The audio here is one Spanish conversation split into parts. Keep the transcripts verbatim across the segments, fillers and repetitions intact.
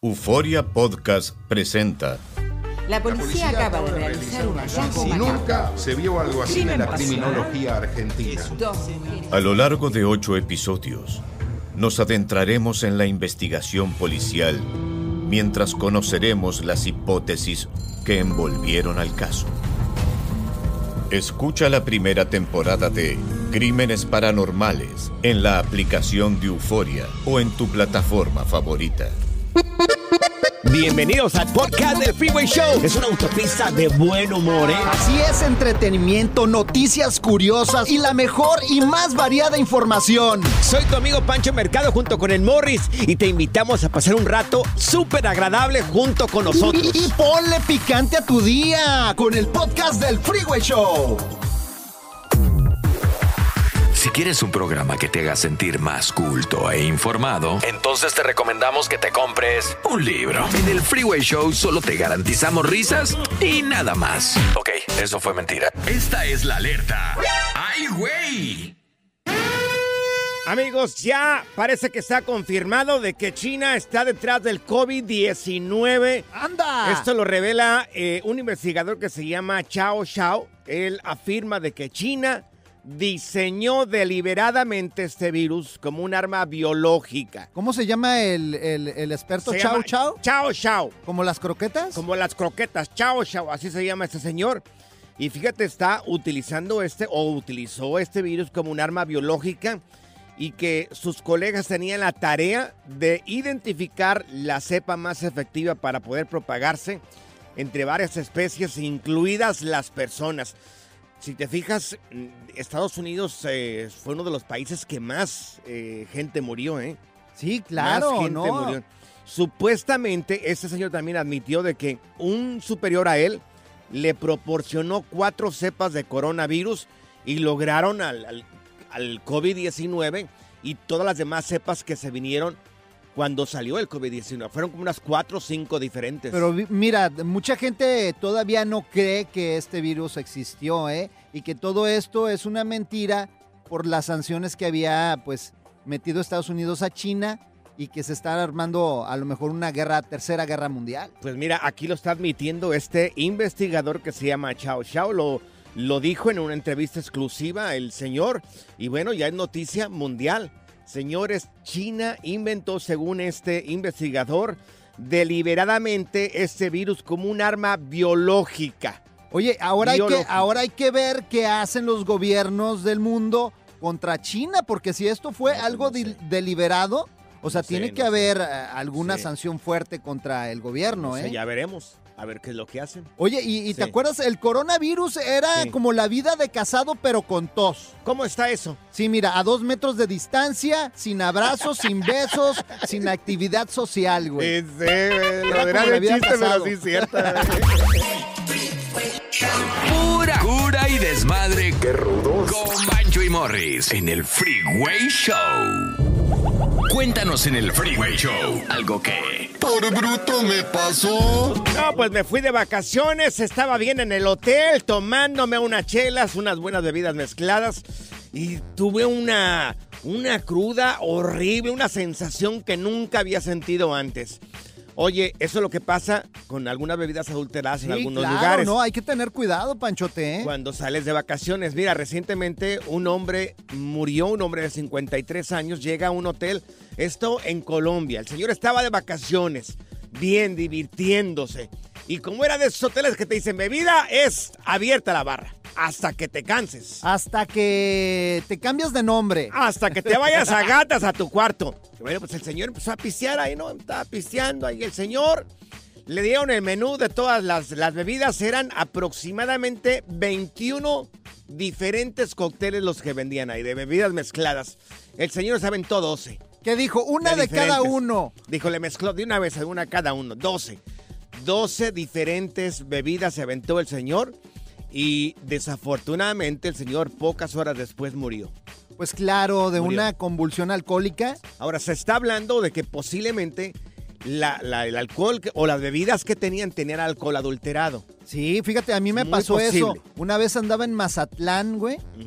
Euforia Podcast presenta. La policía, la policía acaba de realizar un hallazgo macabro. Nunca se vio algo así en la criminología argentina. A lo largo de ocho episodios, nos adentraremos en la investigación policial mientras conoceremos las hipótesis que envolvieron al caso. Escucha la primera temporada de Crímenes Paranormales en la aplicación de Euforia o en tu plataforma favorita. Bienvenidos al podcast del Freeway Show. Es una autopista de buen humor, ¿eh? Así es, entretenimiento, noticias curiosas y la mejor y más variada información. Soy tu amigo Pancho Mercado junto con el Morris y te invitamos a pasar un rato súper agradable junto con nosotros. Y, y ponle picante a tu día con el podcast del Freeway Show. Si quieres un programa que te haga sentir más culto e informado, entonces te recomendamos que te compres un libro. En el Freeway Show solo te garantizamos risas y nada más. Ok, eso fue mentira. Esta es la alerta. ¡Ay, güey! Amigos, ya parece que está confirmado de que China está detrás del COVID diecinueve. ¡Anda! Esto lo revela eh, un investigador que se llama Chao Shao. Él afirma de que China diseñó deliberadamente este virus como un arma biológica. ¿Cómo se llama el, el, el experto? Se ¿Chao llama Chao? Chao Shao. ¿Como las croquetas? Como las croquetas, Chao Shao, así se llama este señor. Y fíjate, está utilizando este, o utilizó este virus como un arma biológica y que sus colegas tenían la tarea de identificar la cepa más efectiva para poder propagarse entre varias especies, incluidas las personas. Si te fijas, Estados Unidos eh, fue uno de los países que más eh, gente murió, ¿eh? Sí, claro, más gente ¿no? murió. Supuestamente, este señor también admitió de que un superior a él le proporcionó cuatro cepas de coronavirus y lograron al, al, al COVID diecinueve y todas las demás cepas que se vinieron cuando salió el COVID diecinueve. Fueron como unas cuatro o cinco diferentes. Pero mira, mucha gente todavía no cree que este virus existió, ¿eh? Y que todo esto es una mentira por las sanciones que había, pues, metido Estados Unidos a China y que se está armando a lo mejor una guerra, tercera guerra mundial. Pues mira, aquí lo está admitiendo este investigador que se llama Chao Shao. Lo, lo dijo en una entrevista exclusiva el señor. Y bueno, ya es noticia mundial. Señores, China inventó, según este investigador, deliberadamente este virus como un arma biológica. Oye, ahora hay, biológica. que, ahora hay que ver qué hacen los gobiernos del mundo contra China, porque si esto fue no, algo no sé. de, deliberado, o sea, no tiene sé, que no haber sé. uh, alguna sí. sanción fuerte contra el gobierno, No sé, ¿eh? ya veremos. A ver qué es lo que hacen. Oye, ¿y, y Sí. te acuerdas? El coronavirus era Sí. como la vida de casado, pero con tos. ¿Cómo está eso? Sí, mira, a dos metros de distancia, sin abrazos, sin besos, sin actividad social, güey. Sí, lo como dirá la de vida chiste, pero pasado. sí es cierto. Pura cura y desmadre. ¡Qué rudos! Con Bancho y Morris en el Freeway Show. Cuéntanos en el Freeway Show algo que Por bruto me pasó. No, pues me fui de vacaciones, estaba bien en el hotel, tomándome unas chelas, unas buenas bebidas mezcladas y tuve una, una cruda horrible, una sensación que nunca había sentido antes. Oye, eso es lo que pasa con algunas bebidas adulteradas en Sí, algunos claro, lugares. no, hay que tener cuidado, Panchote, ¿eh? Cuando sales de vacaciones. Mira, recientemente un hombre murió, un hombre de cincuenta y tres años, llega a un hotel, esto en Colombia. El señor estaba de vacaciones, bien, divirtiéndose. Y como era de esos hoteles que te dicen, bebida es abierta la barra, hasta que te canses. Hasta que te cambias de nombre. Hasta que te vayas a gatas a tu cuarto. Y bueno, pues el señor empezó a pistear ahí, ¿no? Estaba pisteando ahí el señor. Le dieron el menú de todas las, las bebidas. Eran aproximadamente veintiuno diferentes cócteles los que vendían ahí, de bebidas mezcladas. El señor se aventó doce. ¿Qué dijo? Una de, de cada uno. Dijo, le mezcló de una vez, una cada uno, doce. doce diferentes bebidas se aventó el señor. Y desafortunadamente el señor pocas horas después murió. Pues claro, de Murió. una convulsión alcohólica. Ahora, se está hablando de que posiblemente la, la, el alcohol que, o las bebidas que tenían tenían alcohol adulterado. Sí, fíjate, a mí me Muy pasó posible. eso. Una vez andaba en Mazatlán, güey. Uh-huh.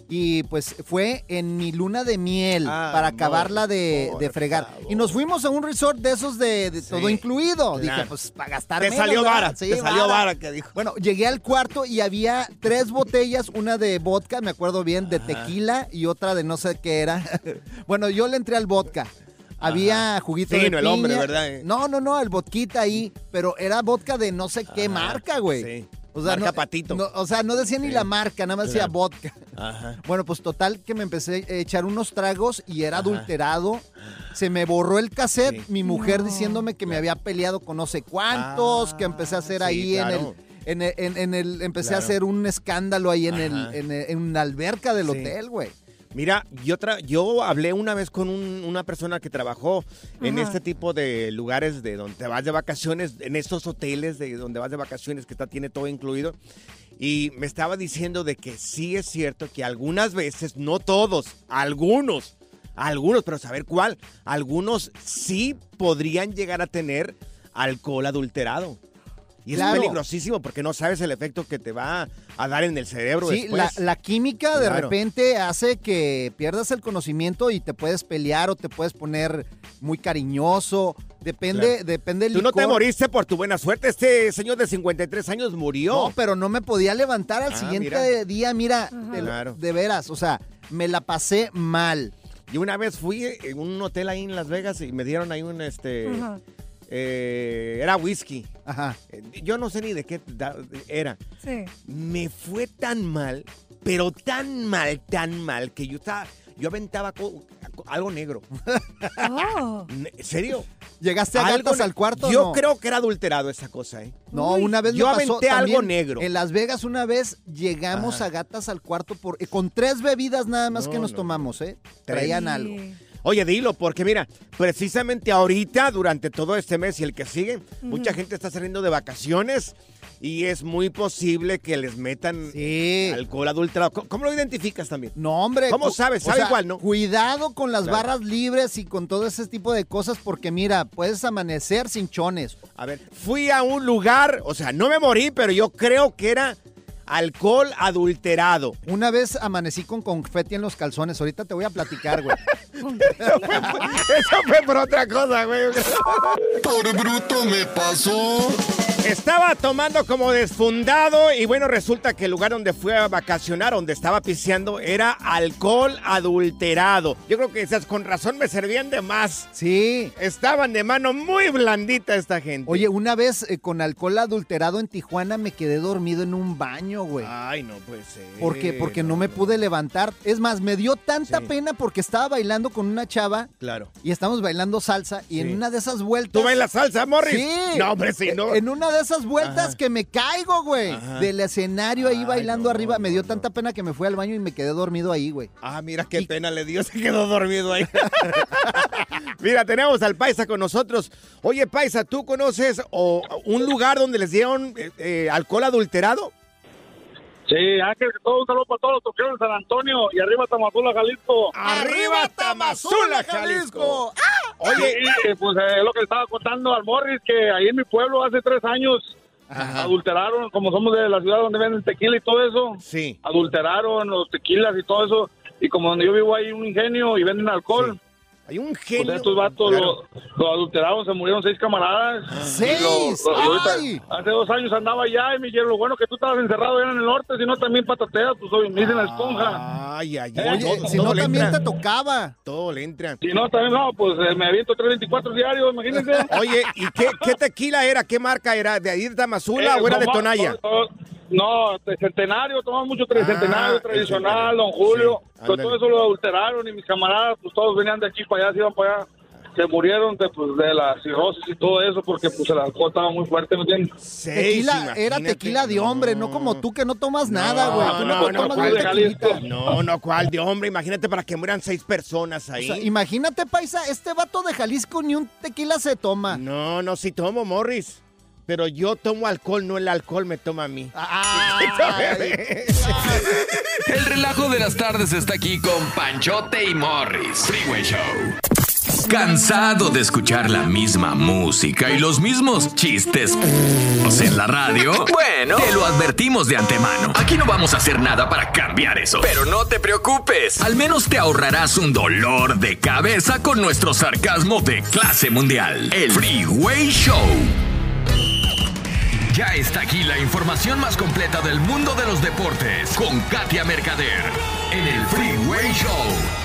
Y pues fue en mi luna de miel Ah, para amor, acabarla de, por de fregar. favor. Y nos fuimos a un resort de esos de, de Sí, todo incluido. claro. Dije, pues para gastar Te menos, salió ¿verdad? vara, Sí, te salió vara, que dijo. Bueno, llegué al cuarto y había tres botellas, una de vodka, me acuerdo bien, de tequila y otra de no sé qué era. Bueno, yo le entré al vodka. Había juguito de Fino piña. el hombre, ¿verdad? No, no, no, el vodquita ahí, pero era vodka de no sé qué Ajá, marca, güey. sí. O sea, Marca no, Patito. no, o sea, no decía ni Sí. la marca, nada más decía Claro. vodka. Ajá. Bueno, pues total que me empecé a echar unos tragos y era adulterado. Se me borró el cassette, Sí. mi mujer No. diciéndome que me había peleado con no sé cuántos, Ah, que empecé a hacer sí, ahí claro. en el, en el, en, en el, empecé Claro. a hacer un escándalo ahí en el, Ajá. en, el- en una alberca del Sí. hotel, güey. Mira, yo, tra- yo hablé una vez con un- una persona que trabajó en Ajá. este tipo de lugares de donde te vas de vacaciones, en estos hoteles de donde vas de vacaciones que está, tiene todo incluido. Y me estaba diciendo de que sí es cierto que algunas veces, no todos, algunos, algunos, pero saber cuál, algunos sí podrían llegar a tener alcohol adulterado. Y es Claro. peligrosísimo porque no sabes el efecto que te va a dar en el cerebro Sí, la, después. la química de Claro. repente hace que pierdas el conocimiento y te puedes pelear o te puedes poner muy cariñoso. Depende, Claro. depende del Tú no te licor. moriste por tu buena suerte. Este señor de cincuenta y tres años murió. No, pero no me podía levantar al Ah, siguiente mira. día, mira, Ajá. te lo- Claro. de veras, o sea, me la pasé mal. Yo una vez fui en un hotel ahí en Las Vegas y me dieron ahí un, este, Ajá. eh, era whisky. Ajá. Eh, Yo no sé ni de qué da- era. Sí. Me fue tan mal, pero tan mal, tan mal, que yo estaba, yo aventaba co- algo negro. Oh. Ne- ¿En serio? ¿Llegaste a Algo gatas ne- al cuarto? Yo no? creo que era adulterado esa cosa, ¿eh? No, Uy. una vez me Yo pasó aventé algo también negro. En Las Vegas una vez llegamos Ajá. a gatas al cuarto por, eh, con tres bebidas nada más No, que nos no, tomamos, ¿eh? Tres. Traían Sí. algo. Oye, dilo, porque mira, precisamente ahorita, durante todo este mes y el que sigue, mucha gente está saliendo de vacaciones y es muy posible que les metan Sí. alcohol adulterado. ¿Cómo, cómo lo identificas también? No, hombre. ¿Cómo cu- sabes? o Sabe sea, igual, ¿no? Cuidado con las Claro. barras libres y con todo ese tipo de cosas porque mira, puedes amanecer sin chones. A ver, fui a un lugar, o sea, no me morí, pero yo creo que era alcohol adulterado. Una vez amanecí con confeti en los calzones. Ahorita te voy a platicar, güey. Eso fue por otra cosa, güey. Por bruto me pasó. Estaba tomando como desfundado y bueno, resulta que el lugar donde fui a vacacionar, donde estaba piseando, era alcohol adulterado. Yo creo que esas con razón me servían de más. Sí. Estaban de mano muy blandita esta gente. Oye, una vez eh, con alcohol adulterado en Tijuana me quedé dormido en un baño, güey. Ay, no puede ser. ¿Por qué? Porque no me pude levantar. Es más, me dio tanta Sí. pena porque estaba bailando con una chava Claro. y estábamos bailando salsa y Sí. en una de esas vueltas... ¿Tú bailas salsa, Morris? Sí. No, hombre, sí, no. En una de esas vueltas Ajá. que me caigo, güey. Ajá. Del escenario ahí Ay, bailando no, arriba. Me no, dio no. tanta pena que me fui al baño y me quedé dormido ahí, güey. Ah, mira qué Y- pena le dio, se quedó dormido ahí. Mira, tenemos al Paisa con nosotros. Oye, Paisa, ¿tú conoces o, un lugar donde les dieron eh, eh, alcohol adulterado? Sí, Ángel, todo un saludo para todos los toqueros de San Antonio y arriba Tamazula, Jalisco. ¡Arriba Tamazula, Jalisco! Oye, Sí, pues eh, es lo que le estaba contando al Morris, que ahí en mi pueblo hace tres años Ajá. adulteraron, como somos de la ciudad donde venden tequila y todo eso, Sí. adulteraron los tequilas y todo eso, y como donde yo vivo hay un ingenio y venden alcohol, Hay un pues genio. estos vatos Claro. lo, lo adulteraron, se murieron seis camaradas. ¡Seis! Y lo- lo- y ahorita- ¡Ay! hace dos años andaba allá y me dijeron, lo bueno que tú estabas encerrado allá en el norte, si no también patateas, pues hoy me dicen la esponja. Ay, ay, Oye, ay. Oye, todo- si todo no le también entra. te tocaba. Todo le entra. Si no, también no, pues eh, me aviento tres veinticuatro diarios, imagínense. Oye, ¿y qué, qué tequila era? ¿Qué marca era? ¿De ahí de Tamazula Eh, o era de toma- Tonaya? to- to- No, de centenario, tomamos mucho de Ah, centenario el tradicional, centenario. don Julio. Sí, Pero ándale. todo eso lo adulteraron y mis camaradas, pues todos venían de aquí para allá, se iban para allá. Se murieron de, pues, de la cirrosis y todo eso porque pues el alcohol estaba muy fuerte, ¿me entiendes? Seis, Tequila, era imagínate. tequila de hombre, no como tú que no tomas nada, güey. Tú no, no, no, tomas ¿cuál ni de Jalisco? tequilita. No, no, ¿cuál de hombre? Imagínate para que mueran seis personas O ahí. sea, imagínate, paisa, este vato de Jalisco ni un tequila se toma. No, no, sí tomo, Morris. Pero yo tomo alcohol, no el alcohol me toma a mí. Ay. El relajo de las tardes está aquí con Panchote y Morris. Freeway Show. ¿Cansado de escuchar la misma música y los mismos chistes en la radio? Bueno, te lo advertimos de antemano. Aquí no vamos a hacer nada para cambiar eso. Pero no te preocupes. Al menos te ahorrarás un dolor de cabeza con nuestro sarcasmo de clase mundial. El Freeway Show. Ya está aquí la información más completa del mundo de los deportes con Katia Mercader en el Freeway Show.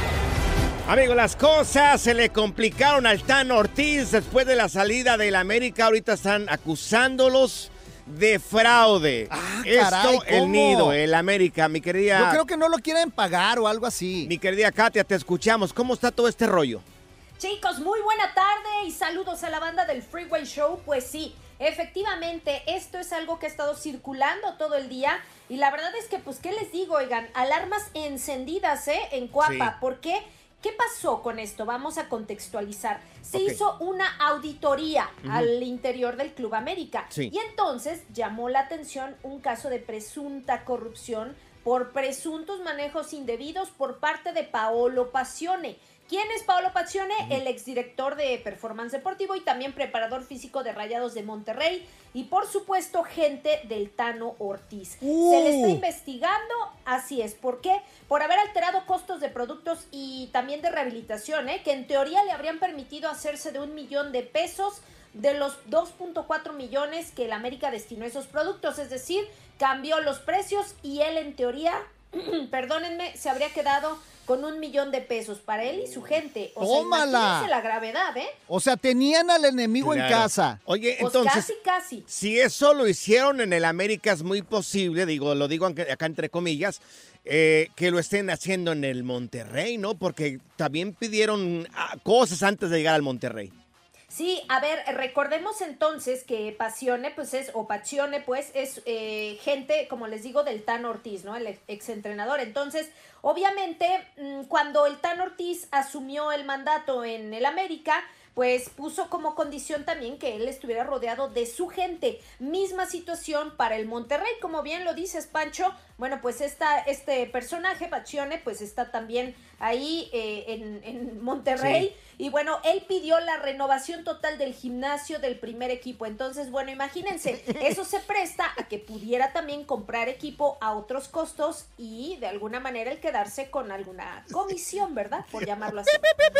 Amigos, las cosas se le complicaron al Tano Ortiz después de la salida del América. Ahorita están acusándolos de fraude. Ah, Esto, caray, el ¿cómo? nido, el América, mi querida. Yo creo que no lo quieren pagar o algo así. Mi querida Katia, te escuchamos. ¿Cómo está todo este rollo? Chicos, muy buena tarde y saludos a la banda del Freeway Show. Pues sí, efectivamente, esto es algo que ha estado circulando todo el día. Y la verdad es que, pues, ¿qué les digo? Oigan, alarmas encendidas, ¿eh? En Cuapa. Sí. ¿Por qué? ¿Qué pasó con esto? Vamos a contextualizar. Se Ok. hizo una auditoría uh-huh. al interior del Club América. Sí. Y entonces llamó la atención un caso de presunta corrupción por presuntos manejos indebidos por parte de Paolo Pacione. ¿Quién es Paolo Pacione? Uh-huh. El exdirector de Performance Deportivo y también preparador físico de Rayados de Monterrey y por supuesto gente del Tano Ortiz. Uh. Se le está investigando, así es. ¿Por qué? Por haber alterado costos de productos y también de rehabilitación, ¿eh? Que en teoría le habrían permitido hacerse de un millón de pesos de los dos punto cuatro millones que el América destinó a esos productos. Es decir, cambió los precios y él en teoría, perdónenme, se habría quedado con un millón de pesos para él y su gente. O ¡Tómala! sea, imagínense la gravedad, ¿eh? O sea, tenían al enemigo Claro. en casa. Oye, Pues entonces, casi, casi. si eso lo hicieron en el América, es muy posible, digo, lo digo acá entre comillas, eh, que lo estén haciendo en el Monterrey, ¿no? Porque también pidieron ah, cosas antes de llegar al Monterrey. Sí, a ver, recordemos entonces que Pacione, pues es, o Pacione, pues, es eh, gente, como les digo, del Tano Ortiz, ¿no? El ex- exentrenador. Entonces, obviamente, mmm, cuando el Tano Ortiz asumió el mandato en el América, pues puso como condición también que él estuviera rodeado de su gente. Misma situación para el Monterrey, como bien lo dices, Pancho. Bueno, pues esta, este personaje, Pacione, pues está también ahí eh, en, en Monterrey. Sí. Y bueno, él pidió la renovación total del gimnasio del primer equipo. Entonces, bueno, imagínense, eso se presta a que pudiera también comprar equipo a otros costos y de alguna manera el quedarse con alguna comisión, ¿verdad? Por llamarlo así.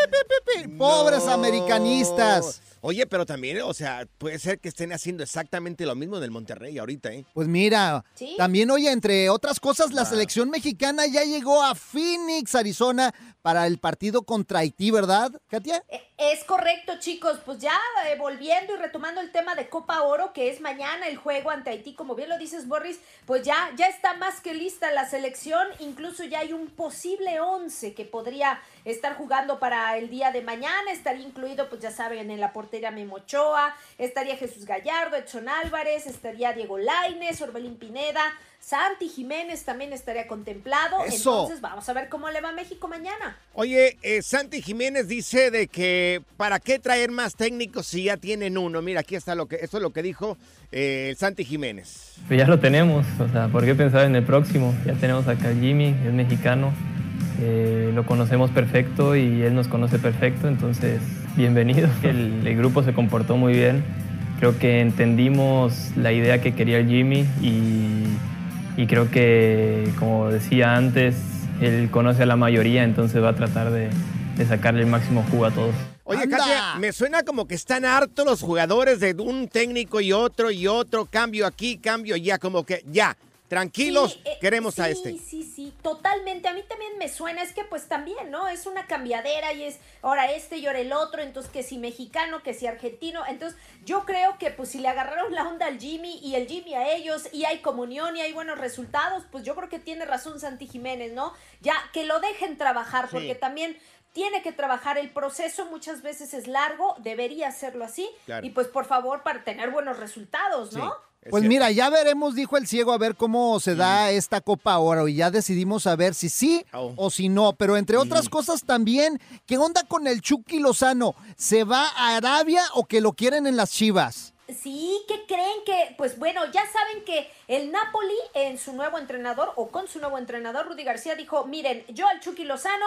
Pobres No. americanistas. Oye, pero también, o sea, puede ser que estén haciendo exactamente lo mismo en el Monterrey ahorita, ¿eh? Pues mira, ¿Sí? también, oye, entre otras cosas, la selección mexicana ya llegó a Phoenix, Arizona, para el partido contra Haití, ¿verdad, Katia? Es correcto, chicos. Pues ya eh, volviendo y retomando el tema de Copa Oro, que es mañana el juego ante Haití, como bien lo dices, Boris, pues ya, ya está más que lista la selección. Incluso ya hay un posible once que podría estar jugando para el día de mañana. Estaría incluido, pues ya saben, en la portería Memo Ochoa, estaría Jesús Gallardo, Edson Álvarez, estaría Diego Lainez, Orbelín Pineda, Santi Jiménez también estaría contemplado. Eso. Entonces vamos a ver cómo le va a México mañana. Oye, eh, Santi Jiménez dice de que ¿para qué traer más técnicos si ya tienen uno? Mira, aquí está lo que, esto es lo que dijo eh, Santi Jiménez. Pues ya lo tenemos, o sea, ¿por qué pensar en el próximo? Ya tenemos acá a Jimmy, es mexicano, eh, lo conocemos perfecto y él nos conoce perfecto, entonces bienvenido. El, el grupo se comportó muy bien, creo que entendimos la idea que quería el Jimmy y, y creo que, como decía antes, él conoce a la mayoría, entonces va a tratar de, de sacarle el máximo jugo a todos. Oye, ¡Anda! Katia, me suena como que están hartos los jugadores de un técnico y otro y otro, cambio aquí, cambio allá, como que ya, tranquilos, Sí, eh, queremos sí, a este. Sí, sí, totalmente. A mí también me suena, es que pues también, ¿no? Es una cambiadera y es ahora este y ahora el otro, entonces que si mexicano, que si argentino. Entonces yo creo que pues si le agarraron la onda al Jimmy y el Jimmy a ellos y hay comunión y hay buenos resultados, pues yo creo que tiene razón Santi Jiménez, ¿no? Ya que lo dejen trabajar, Sí. porque también tiene que trabajar, el proceso muchas veces es largo, debería hacerlo así, Claro. y pues por favor para tener buenos resultados, ¿no? Sí, es Pues cierto. mira, ya veremos, dijo el ciego, a ver cómo se da esta Copa Oro y ya decidimos a ver si sí Oh. o si no. Pero entre otras cosas también, ¿qué onda con el Chucky Lozano? ¿Se va a Arabia o que lo quieren en las Chivas? Sí, ¿qué creen que? Pues bueno, ya saben que el Napoli en su nuevo entrenador o con su nuevo entrenador, Rudy García, dijo, miren, yo al Chucky Lozano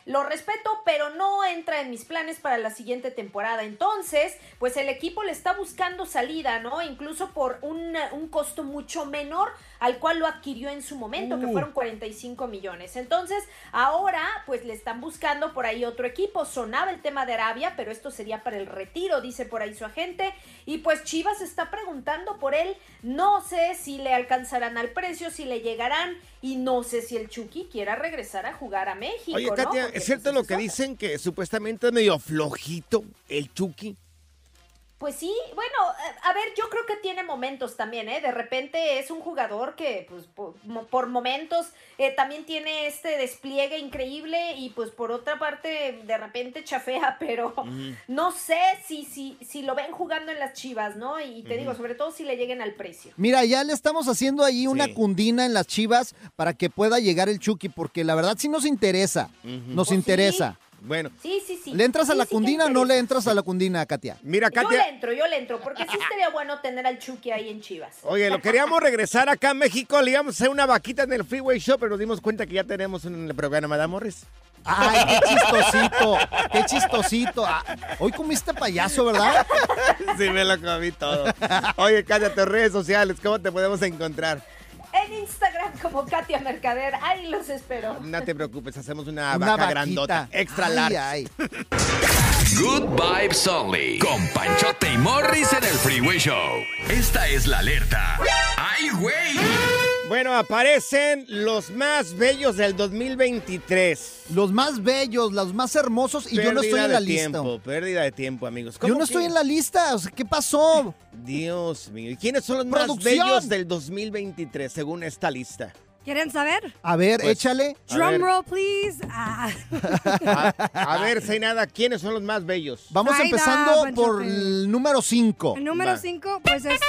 lo respeto, pero no entra en mis planes para la siguiente temporada. Entonces, pues el equipo le está buscando salida, ¿no? Incluso por un, un costo mucho menor al cual lo adquirió en su momento, uh. que fueron cuarenta y cinco millones. Entonces, ahora, pues le están buscando por ahí otro equipo. Sonaba el tema de Arabia, pero esto sería para el retiro, dice por ahí su agente. Y pues Chivas está preguntando por él. No sé si le alcanzarán al precio, si le llegarán, y no sé si el Chucky quiera regresar a jugar a México. Oye, Katia, ¿no? ¿Es cierto pues, lo que dicen, que supuestamente es medio flojito el Chucky? Pues sí, bueno, a ver, yo creo que tiene momentos también, ¿eh? De repente es un jugador que, pues, por, por momentos eh, también tiene este despliegue increíble y, pues, por otra parte, de repente chafea, pero uh-huh. no sé si, si, si lo ven jugando en las Chivas, ¿no? Y te uh-huh. digo, sobre todo si le lleguen al precio. Mira, ya le estamos haciendo ahí sí. una cundina en las Chivas para que pueda llegar el Chucky, porque la verdad sí nos interesa, uh-huh. nos pues interesa. Sí. Bueno, sí, sí, sí. ¿Le entras sí, a la sí cundina o no le entras a la cundina, Katia? Mira, Katia. Yo le entro, yo le entro, porque sí estaría bueno tener al Chucky ahí en Chivas. Oye, lo queríamos regresar acá a México, le íbamos a hacer una vaquita en el Freeway Show, pero nos dimos cuenta que ya tenemos en el programa, ¿verdad, Morris? Ay, qué chistosito, qué chistosito. Ah, hoy comiste payaso, ¿verdad? Sí, me lo comí todo. Oye, Katia, tus redes sociales, ¿cómo te podemos encontrar? En Instagram como Katia Mercader, ahí los espero. No te preocupes, hacemos una, una vaca vaquita. grandota, extra ay, large. Ay. Good Vibes Only, con Panchote y Morris en el Freeway Show. Esta es la alerta. ¡Ay, güey! Bueno, aparecen los más bellos del dos mil veintitrés. Los más bellos, los más hermosos, y pérdida yo no estoy en la tiempo, lista. Pérdida de tiempo, amigos. Yo no que? estoy en la lista, o sea, ¿qué pasó? Dios mío, ¿y quiénes son los más bellos del dos mil veintitrés según esta lista? ¿Quieren saber? A ver, pues, échale. Drum roll, please. Ah. A, a ver, Zainada, ¿quiénes son los más bellos? Vamos Zaida, empezando Panchote. por el número cinco. El número cinco, pues es...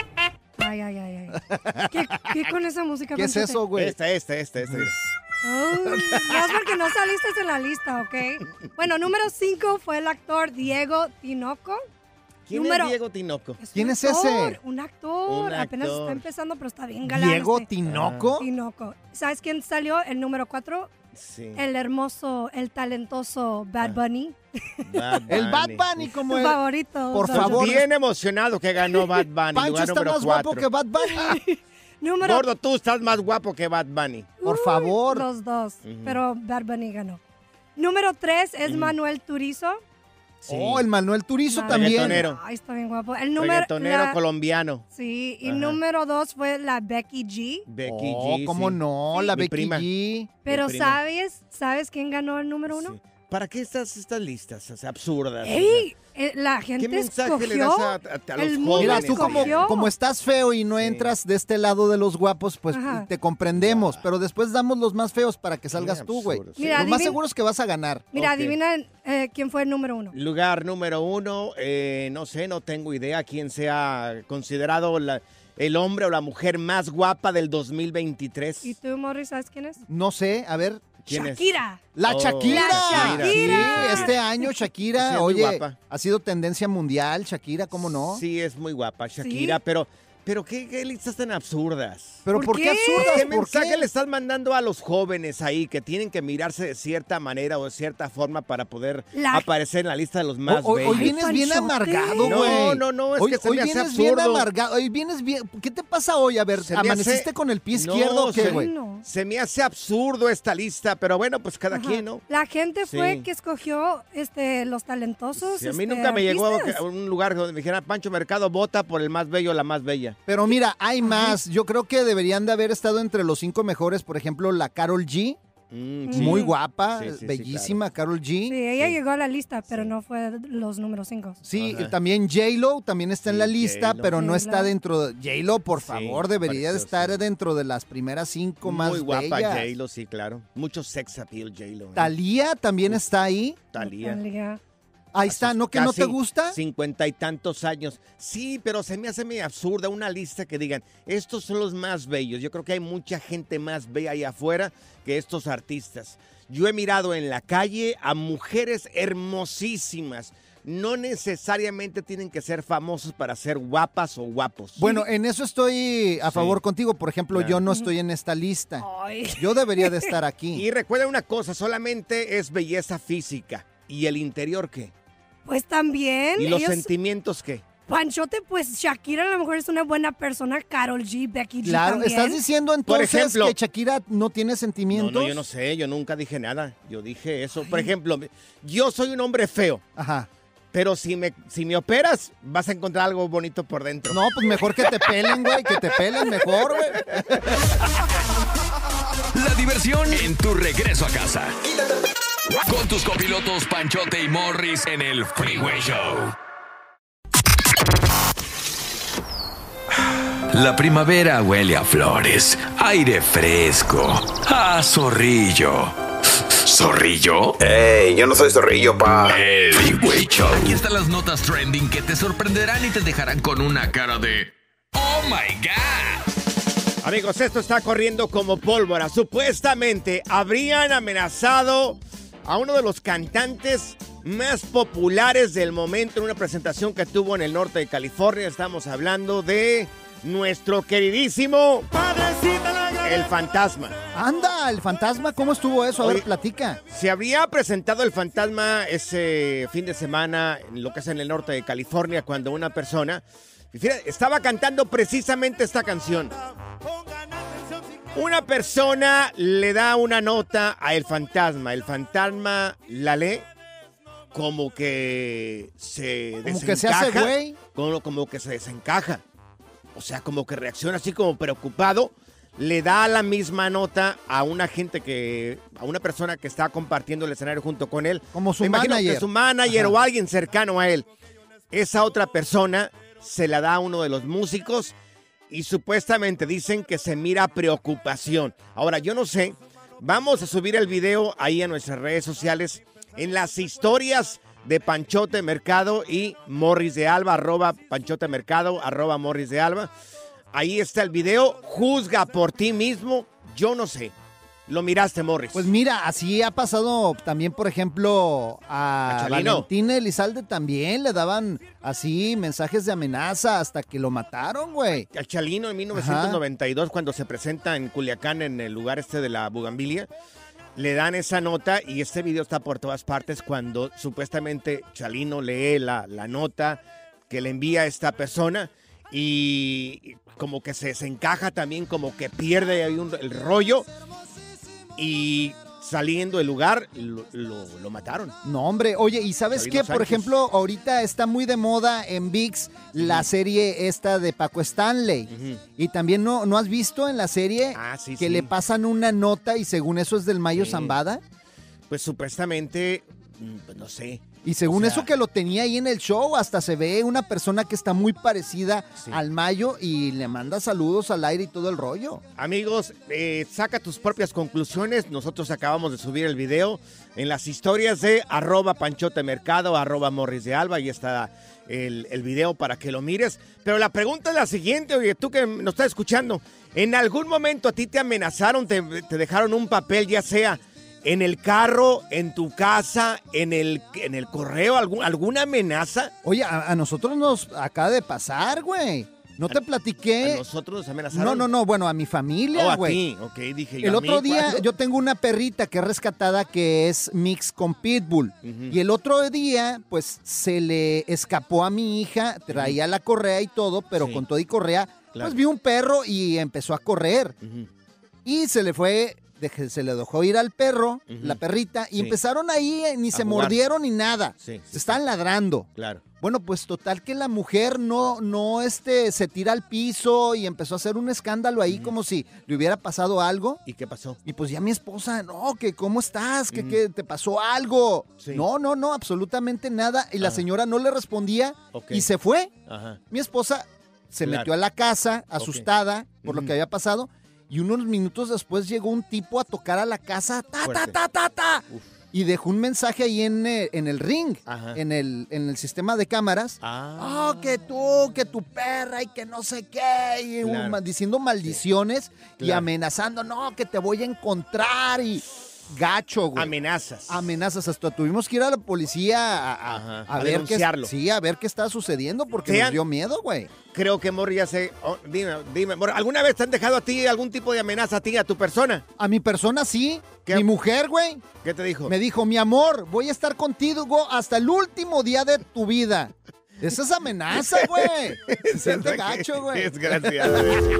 Ay, ay, ay, ay. ¿Qué, qué con esa música, ¿Qué Panchote? es eso, güey? Esta, esta, esta, esta. Oh, no es porque no saliste en la lista, ¿ok? Bueno, número cinco fue el actor Diego Tinoco. ¿Quién número... es Diego Tinoco? Es ¿Quién un es actor, ese? Un actor. Un Apenas actor. está empezando, pero está bien galán. ¿Diego este. Tinoco? Tinoco. ¿Sabes quién salió? El número cuatro. Sí. El hermoso, el talentoso Bad Bunny. Bad Bunny. El Bad Bunny como Tu el... favorito. Por Bad favor. Bien emocionado que ganó Bad Bunny. Pancho lugar está número más cuatro. guapo que Bad Bunny. Número... Gordo, tú estás más guapo que Bad Bunny. Por favor. Los dos, Ujú. pero Bad Bunny ganó. Número tres es Ujú. Manuel Turizo. Sí. Oh, el Manuel Turizo La- también. Reggaetonero. Ay, está bien guapo. El número... Reggaetonero la- colombiano. Sí, y Ajá. número dos fue la Becky G. Becky Oh, G. ¿cómo sí. no? Sí. La Mi Becky prima. G. Pero prima. ¿sabes? ¿Sabes quién ganó el número uno? Sí. ¿Para qué estas, estas listas? O sea, absurdas. ¡Ey! Eh, la ¿Qué gente mensaje escogió... le das a, a- a los el mundo jóvenes? Mira, tú como, escogió. como estás feo y no Sí. entras de este lado de los guapos, pues Ajá. te comprendemos, pero después damos los más feos para que salgas tú, güey. absurdo, sí. Mira, Lo más adivin- seguro es que vas a ganar. Mira, Ok. adivina eh, quién fue el número uno. Lugar número uno, eh, no sé, no tengo idea quién sea considerado la- el hombre o la mujer más guapa del dos mil veintitrés. ¿Y tú, Morris, sabes quién es? No sé, a ver. ¿Quién es? Shakira. La Oh, Shakira. La Shakira. Sí, este año Shakira, Sí, es muy oye, guapa. ha sido tendencia mundial, Shakira, ¿cómo no? Sí, es muy guapa, Shakira, Sí. pero, pero ¿qué, qué listas tan absurdas? Pero ¿Por ¿por, qué qué? absurdas? ¿Qué ¿Por mensaje qué? le estás mandando a los jóvenes ahí que tienen que mirarse de cierta manera o de cierta forma para poder La- aparecer en la lista de los más Hoy, hoy bellos? vienes bien Panchote. amargado, No, güey. no, no, es hoy, que se hoy me hace vienes bien absurdo. amargado. Hoy vienes bien. ¿Qué te pasa hoy? A ver, Se me ¿amaneciste hace- con el pie No, izquierdo o qué, se- güey? No. Se me hace absurdo esta lista, pero bueno, pues cada Ajá. quien, ¿no? La gente fue Sí. que escogió este, los talentosos. Sí, a mí este, nunca me llegó a artistas. a un lugar donde me dijera Pancho Mercado vota por el más bello o la más bella. Pero mira, hay más. Yo creo que deberían de haber estado entre los cinco mejores, por ejemplo, la Karol G. Mm, Sí. Muy guapa, Sí, sí, sí, bellísima Karol G. Sí, ella Sí. llegó a la lista, pero no fue de los números cinco. Sí, Ajá. también J-Lo también está en Sí, la lista, J-Lo. pero no J-Lo. está dentro de... J-Lo, por Sí, favor, debería de pareció, estar sí. dentro de las primeras cinco más Muy guapa bellas. J-Lo, sí, claro. Mucho sex appeal J-Lo. ¿eh? Talía también está ahí. Talía. Talía. Ahí está, ¿no que no te Casi gusta? Cincuenta y tantos años. Sí, pero se me hace medio absurda una lista que digan, estos son los más bellos. Yo creo que hay mucha gente más bella ahí afuera que estos artistas. Yo he mirado en la calle a mujeres hermosísimas, no necesariamente tienen que ser famosos para ser guapas o guapos. Bueno, en eso estoy a favor Sí. contigo. Por ejemplo, Claro. yo no estoy en esta lista. Ay. Yo debería de estar aquí. Y recuerda una cosa, solamente es belleza física. ¿Y el interior qué? Pues también. ¿Y los ellos- sentimientos qué? Panchote, pues Shakira a lo mejor es una buena persona. Karol G, Becky G Claro, también. ¿estás diciendo entonces Por ejemplo- que Shakira no tiene No, sentimientos? no, yo no sé, yo nunca dije nada. Yo dije eso. Por ejemplo, yo soy un hombre feo, Ajá. pero si me, si me operas, vas a encontrar algo bonito por dentro. No, pues mejor que te pelen, güey, que te pelen mejor, güey. La diversión en tu regreso a casa. Con tus copilotos Panchote y Morris en el Freeway Show. La primavera huele a flores, aire fresco, a zorrillo. ¿Zorrillo? ¡Ey! Yo no soy zorrillo, pa. El Freeway Show. Aquí están las notas trending que te sorprenderán y te dejarán con una cara de ¡Oh my God! Amigos, esto está corriendo como pólvora. Supuestamente habrían amenazado a uno de los cantantes más populares del momento en una presentación que tuvo en el norte de California. Estamos hablando de nuestro queridísimo El Fantasma. Anda, el fantasma, ¿cómo estuvo eso? A ver, Oye, platica. Se habría presentado El Fantasma ese fin de semana en lo que es en el norte de California, cuando una persona, fíjate, estaba cantando precisamente esta canción. Una persona le da una nota a El Fantasma. El Fantasma la lee como que se Como que se hace desencaja, güey. Como, como que se desencaja. O sea, como que reacciona así como preocupado. Le da la misma nota a una gente que, a una persona que está compartiendo el escenario junto con él. Como su Me imagino manager. que su manager Ajá. o alguien cercano a él. Esa otra persona se la da a uno de los músicos y supuestamente dicen que se mira preocupación. Ahora, yo no sé, vamos a subir el video ahí a nuestras redes sociales en las historias de Panchote Mercado y Morris de Alba, arroba Panchote Mercado, arroba Morris de Alba. Ahí está el video, juzga por ti mismo, yo no sé. ¿Lo miraste, Morris? Pues mira, así ha pasado también, por ejemplo, ¿A a Chalino? Valentín Elizalde también le daban así mensajes de amenaza hasta que lo mataron, güey. Al Chalino en mil novecientos noventa y dos, cuando se presenta en Culiacán, en el lugar este de la Bugambilia, le dan esa nota y este video está por todas partes cuando supuestamente Chalino lee la, la nota que le envía a esta persona y como que se desencaja también, como que pierde ahí un- el rollo y saliendo del lugar lo, lo- lo mataron. No, hombre, oye, ¿y sabes David qué? Los Por Sánchez. ejemplo, ahorita está muy de moda en ViX la serie esta de Paco Stanley. Ujú. Y también, ¿no, ¿no has visto en la serie Ah, sí, que sí. le pasan una nota y según eso es del Mayo Sí. Zambada? Pues supuestamente, mm, pues no sé. Y según O sea, eso que lo tenía ahí en el show, hasta se ve una persona que está muy parecida Sí. al Mayo y le manda saludos al aire y todo el rollo. Amigos, eh, saca tus propias conclusiones. Nosotros acabamos de subir el video en las historias de arroba Panchote Mercado, arroba Morris de Alba. Ahí está el, el video para que lo mires. Pero la pregunta es la siguiente, oye, tú que nos estás escuchando. ¿En algún momento a ti te amenazaron, te, te dejaron un papel, ya sea en el carro, en tu casa, en el, en el correo, algún, alguna amenaza? Oye, a, a nosotros nos acaba de pasar, güey. No te platiqué. ¿A nosotros nos amenazaron? No, no, no, bueno, a mi Oh, familia, a güey. ti, ok, dije yo. El ¿a otro mí? día ¿Cuándo? yo tengo una perrita que es rescatada que es mix con pitbull. Ujú. Y el otro día, pues, se le escapó a mi hija, traía la correa y todo, pero Sí. con todo y correa, Claro. pues vio un perro y empezó a correr. Ujú. Y se le fue, deje- se le dejó ir al perro, Ujú. la perrita, y Sí. empezaron ahí, eh, ni A se jugar. mordieron ni nada. Sí, sí, se sí. están ladrando. Claro. Bueno, pues total que la mujer no, no, este, se tira al piso y empezó a hacer un escándalo ahí como si le hubiera pasado algo. ¿Y qué pasó? Y pues ya mi esposa, no, que cómo estás, que, Ujú. que te pasó algo. Sí. No, no, no, absolutamente nada. Y la Ajá. señora no le respondía Ok. y se fue. Ajá. Mi esposa se Claro. metió a la casa asustada por lo Ujú. que había pasado y unos minutos después llegó un tipo a tocar a la casa, ta, ta, Fuerte. ta, ta, ta, Uf. y dejó un mensaje ahí en, eh, en el ring, Ajá. en el, en el sistema de cámaras. Ah. Oh, que tú, que tu perra y que no sé qué, y un- Claro. diciendo maldiciones y Claro. amenazando, no, que te voy a encontrar y... gacho, güey. Amenazas. Amenazas. Hasta tuvimos que ir a la policía a, a, Ajá, a a ver qué, denunciarlo. sí, a ver qué está sucediendo porque Sean- nos dio miedo, güey. Creo que, Morris, ya sé. Oh, dime, dime. Morris, ¿alguna vez te han dejado a ti algún tipo de amenaza a ti, a tu persona? A mi persona sí. ¿Qué? Mi mujer, güey. ¿Qué te dijo? Me dijo, mi amor, voy a estar contigo hasta el último día de tu vida. Esa es amenaza, güey. Se siente gacho, güey. Desgraciado.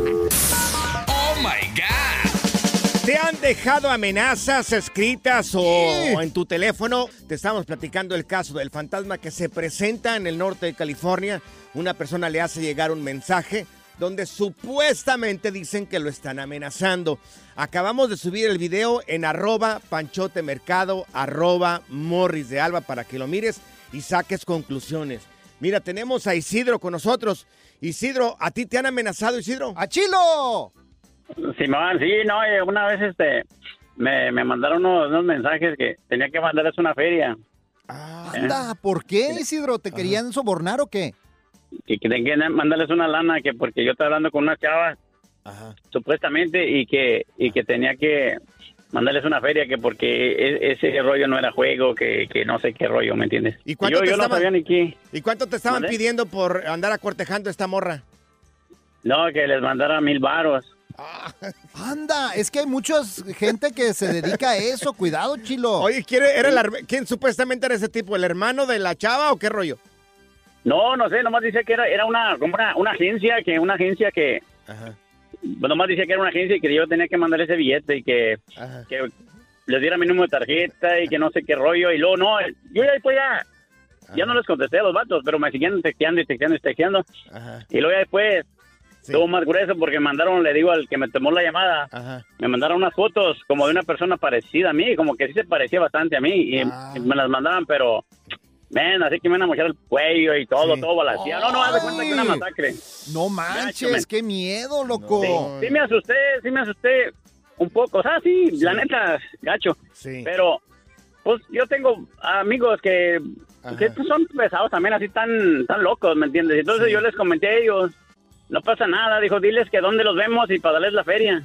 ¡Oh, my God! ¿Te han dejado amenazas escritas o en tu teléfono? Te estamos platicando el caso del fantasma que se presenta en el norte de California. Una persona le hace llegar un mensaje donde supuestamente dicen que lo están amenazando. Acabamos de subir el video en arroba panchotemercado, arroba morris de alba para que lo mires y saques conclusiones. Mira, tenemos a Isidro con nosotros. Isidro, ¿a ti te han amenazado, Isidro? ¡A Chilo! Simón, sí, no, eh, una vez este me, me mandaron unos, unos mensajes que tenía que mandarles una feria. Anda, ¿por qué, Isidro? ¿Te querían sobornar o qué? Que, que tenía que mandarles una lana, que porque yo estaba hablando con una chava, supuestamente, y que y que tenía que mandarles una feria, que porque e- ese rollo no era juego, que, que no sé qué rollo, ¿me entiendes? ¿Y cuánto yo te yo no estaban- sabía ni qué. ¿Y cuánto te estaban ¿Mande? pidiendo por andar acortejando a esta morra? No, que les mandara mil varos. Anda, es que hay mucha gente que se dedica a eso. Cuidado, Chilo. Oye, ¿quién era el her- ¿quién supuestamente era ese tipo? ¿El hermano de la chava o qué rollo? No, no sé, nomás dice que era, era una, como una, una agencia, que una agencia que... Nomás dice que era una agencia y que yo tenía que mandar ese billete y que, que les diera mi número de tarjeta y que no sé qué rollo. Y luego, no, yo ya después ya, ya no les contesté a los vatos, pero me siguen texteando y texteando y texteando. Y luego ya después estuvo más grueso porque mandaron, le digo al que me tomó la llamada, me mandaron unas fotos como de una persona parecida a mí, como que sí se parecía bastante a mí. Y, y me las mandaban, pero... Men, así que me van a mochar el cuello y todo, Sí. todo balanceado. No, no, haz de cuenta que una masacre. No Gacho, men. manches, qué miedo, loco. Sí, sí me asusté, sí me asusté un poco. O sea, sí, la neta, gacho. Sí. Pero, pues, yo tengo amigos que, que son pesados también, así tan, tan locos, ¿me entiendes? Entonces yo les comenté a ellos, no pasa nada, dijo, diles que dónde los vemos y para darles la feria.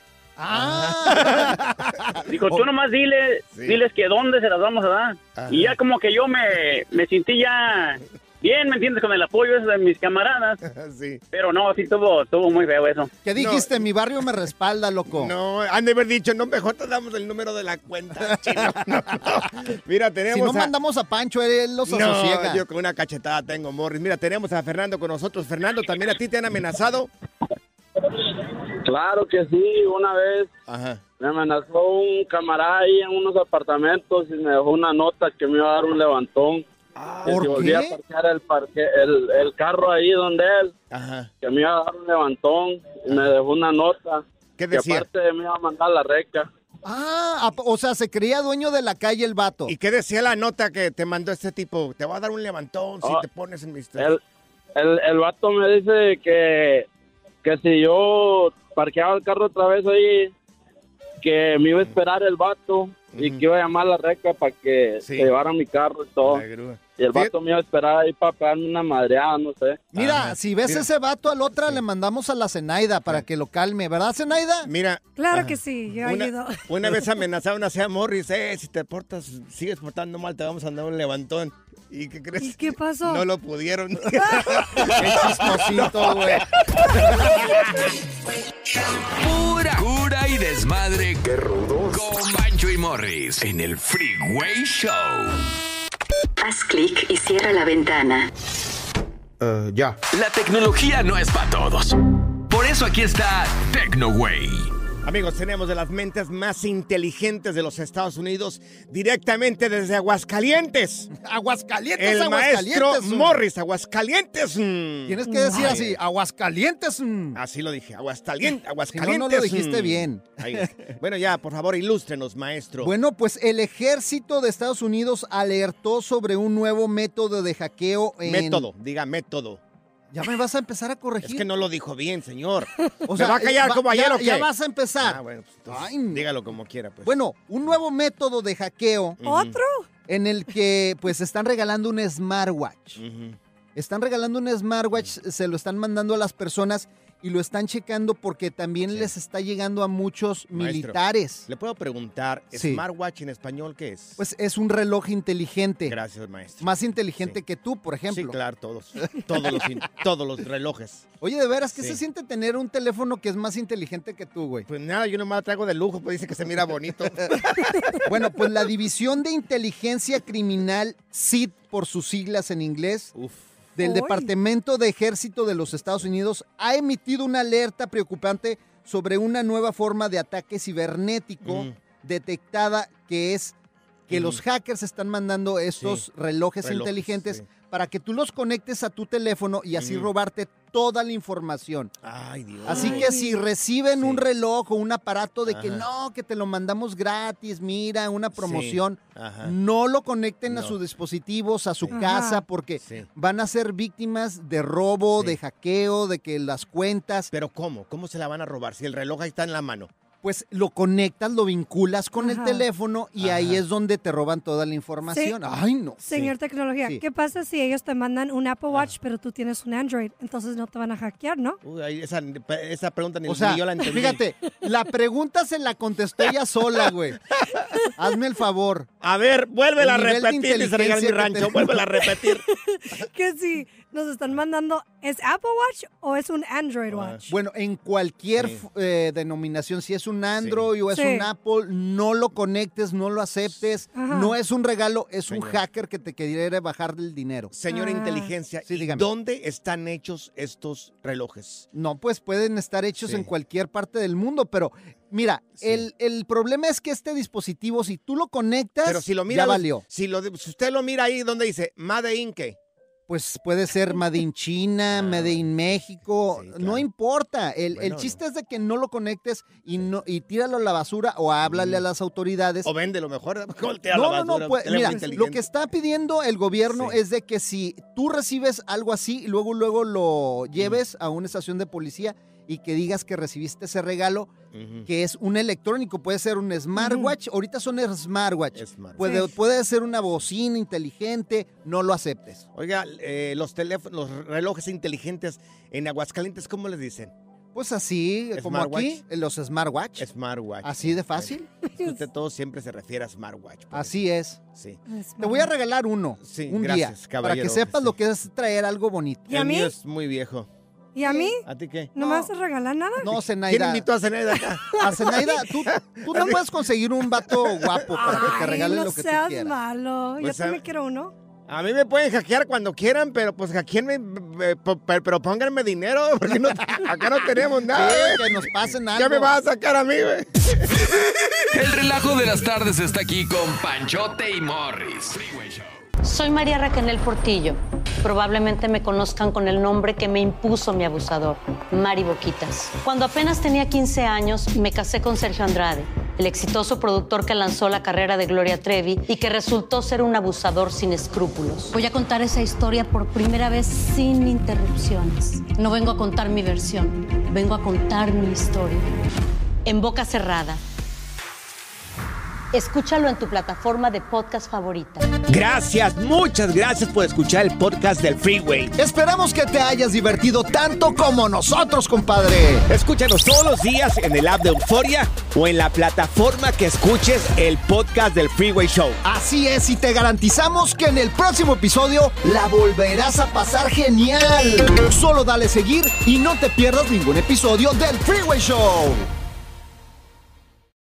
Dijo, tú nomás dile, diles que dónde se las vamos a dar. Y ya como que yo me, me sentí ya bien, ¿me entiendes? Con el apoyo ese de mis camaradas. Sí. Pero no, sí estuvo, estuvo muy feo eso. ¿Qué dijiste? Mi barrio me respalda, loco. No, han de haber dicho, no, mejor te damos el número de la cuenta, chino. No, no. Mira, tenemos Si no a... mandamos a Pancho, él los No, asosiega. yo con una cachetada tengo, Morris. Mira, tenemos a Fernando con nosotros. Fernando, ¿también a ti te han amenazado? Claro que sí, una vez me amenazó un camarada ahí en unos apartamentos y me dejó una nota que me iba a dar un levantón. Que ¿por si volvía qué? a parquear el, parque, el, el carro ahí donde él, que me iba a dar un levantón y me dejó una nota. ¿Qué que decía? aparte me iba a mandar la reca. Ah, ap- o sea, se creía dueño de la calle el vato. ¿Y qué decía la nota que te mandó este tipo? Te va a dar un levantón si Oh, te pones en mis... El, el, el vato me dice que, que si yo parqueaba el carro otra vez ahí, que me iba a esperar el vato y que iba a llamar a la reca para que se llevara mi carro y todo. Y el vato me iba a esperar ahí para pegarme una madreada, no sé. Mira, si ves ese vato al otra, le mandamos a la Zenaida para que lo calme, ¿verdad, Zenaida? Mira. Claro que sí, yo ayudo. Una, una vez amenazaron a Morris, eh, si te portas, sigues portando mal, te vamos a dar un levantón. ¿Y qué crees? ¿Y qué pasó? No lo pudieron. Qué chismosito, güey. Pura cura y desmadre. ¡Qué rudos! Con Bancho y Morris en el Freeway Show. Haz clic y cierra la ventana. ya. La tecnología no es para todos. Por eso aquí está TecnoWay. Amigos, tenemos de las mentes más inteligentes de los Estados Unidos directamente desde Aguascalientes. Aguascalientes, El maestro Aguascalientes. Morris, Aguascalientes. Tienes que decir así, Aguascalientes. Así lo dije, Aguascalientes. Aguascalientes. Si no, no lo dijiste bien. Ahí. Bueno, ya, por favor, ilústrenos, maestro. Bueno, pues el ejército de Estados Unidos alertó sobre un nuevo método de hackeo en... Método, diga método. Ya me vas a empezar a corregir. Es que no lo dijo bien, señor. O ¿Me sea, va a callar va- como ayer ya- o qué? ya vas a empezar. Ah, bueno, pues, entonces, dígalo como quiera, pues. Bueno, un nuevo método de hackeo. ¿Otro? En el que, pues, están regalando un smartwatch. Están regalando un smartwatch, se lo están mandando a las personas y lo están checando porque también sí. les está llegando a muchos Maestro, militares. ¿Le puedo preguntar, Sí. smartwatch en español qué es? Pues es un reloj inteligente. Gracias, maestro. Más inteligente Sí. que tú, por ejemplo. Sí, claro, todos. Todos los, in- todos los relojes. Oye, de veras, ¿qué Sí. se siente tener un teléfono que es más inteligente que tú, güey? Pues nada, yo nomás lo traigo de lujo, pues dice que se mira bonito. Bueno, pues la División de Inteligencia Criminal, C I D por sus siglas en inglés, Uf. del Uy. Departamento de Ejército de los Estados Unidos, ha emitido una alerta preocupante sobre una nueva forma de ataque cibernético Mm. detectada, que es que Mm. los hackers están mandando estos Sí. relojes, Relojes, inteligentes sí. para que tú los conectes a tu teléfono y así Mm. robarte toda la información. Ay, Dios. Así Ay. que si reciben Sí. un reloj o un aparato de que Ajá. no, que te lo mandamos gratis, mira, una promoción, Ajá. no lo conecten a No. sus dispositivos, a su Sí. casa, Ajá. porque Sí. van a ser víctimas de robo, Sí. de hackeo, de que las cuentas, Pero ¿cómo? ¿Cómo se la van a robar si el reloj ahí está en la mano? pues lo conectas, lo vinculas con el Ajá. teléfono y Ajá. ahí es donde te roban toda la información. Ay, no. Señor Tecnología, Sí. ¿qué pasa si ellos te mandan un Apple Watch, pero tú tienes un Android? Entonces no te van a hackear, ¿no? Uy, ahí esa, esa pregunta ni, O sea, ni yo la entendí. fíjate, la pregunta se la contestó ella sola, güey. Hazme el favor. A ver, vuélvela a El nivel de repetir, dice Regal mi inteligencia que rancho. tenemos. Vuélvela a repetir. Que si nos están mandando, ¿es Apple Watch o es un Android Watch? Bueno, en cualquier Sí. eh, denominación, si es un Android o es Sí. un Apple, no lo conectes, no lo aceptes. Ajá. No es un regalo, es un Señor. hacker que te quiere bajar del dinero. Señora Ah. Inteligencia, Sí, ¿y dígame. ¿dónde están hechos estos relojes? No, pues pueden estar hechos Sí. en cualquier parte del mundo, pero mira, Sí. el, el problema es que este dispositivo, si tú lo conectas, Pero si lo mira, ya valió. Si, lo, si usted lo mira ahí, ¿dónde dice? Made in qué? Pues puede ser Made in China, Ah, Made in México, sí, claro. no importa. El, el Bueno, chiste es de que no lo conectes y no y tíralo a la basura o háblale Mm. a las autoridades. O véndelo mejor. voltea No, la no, no, basura, pues, teléfono mira, inteligente. lo que está pidiendo el gobierno Sí. es de que si tú recibes algo así y luego, luego lo lleves a una estación de policía y que digas que recibiste ese regalo, Ujú. que es un electrónico, puede ser un smartwatch, ahorita son smartwatch, Smartwatch. puede, Sí. puede ser una bocina inteligente, no lo aceptes. Oiga, eh, los teléfonos, los relojes inteligentes en Aguascalientes, ¿cómo les dicen? Pues así, como ¿Smartwatch? aquí, los smartwatch. Smartwatch. Así de fácil. Usted todo siempre se refiere a smartwatch. por Así es. eso. Sí. Te voy a regalar uno Sí, un gracias, día caballero, para que sepas sí. lo que es traer algo bonito. ¿Y a El mí? mío es muy viejo. ¿Y a mí? ¿A ti qué? ¿No me vas a regalar nada? No, ¿Quién Zenaida. invitó a Zenaida acá? A Zenaida, tú, tú no puedes conseguir un vato guapo para que te Ay, regale no lo que tú seas quieras. malo. Pues, Yo también a- quiero uno. A mí me pueden hackear cuando quieran, pero pues hackeenme, eh, po- pe- pero pónganme dinero, porque no, acá no tenemos nada. Sí, que nos pasen algo. ¿Qué me vas a sacar a mí, güey? El relajo de las tardes está aquí con Panchote y Morris. Soy María Raquel Portillo. Probablemente me conozcan con el nombre que me impuso mi abusador, Mari Boquitas. Cuando apenas tenía quince años, me casé con Sergio Andrade, el exitoso productor que lanzó la carrera de Gloria Trevi y que resultó ser un abusador sin escrúpulos. Voy a contar esa historia por primera vez sin interrupciones. No vengo a contar mi versión, vengo a contar mi historia. En boca cerrada. Escúchalo en tu plataforma de podcast favorita. Gracias, muchas gracias por escuchar el podcast del Freeway. Esperamos que te hayas divertido tanto como nosotros, compadre. Escúchanos todos los días en el app de Euforia o en la plataforma que escuches el podcast del Freeway Show. Así es, y te garantizamos que en el próximo episodio la volverás a pasar genial. Solo dale seguir y no te pierdas ningún episodio del Freeway Show.